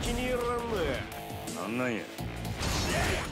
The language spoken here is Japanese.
気に入らんね。 なんなんや。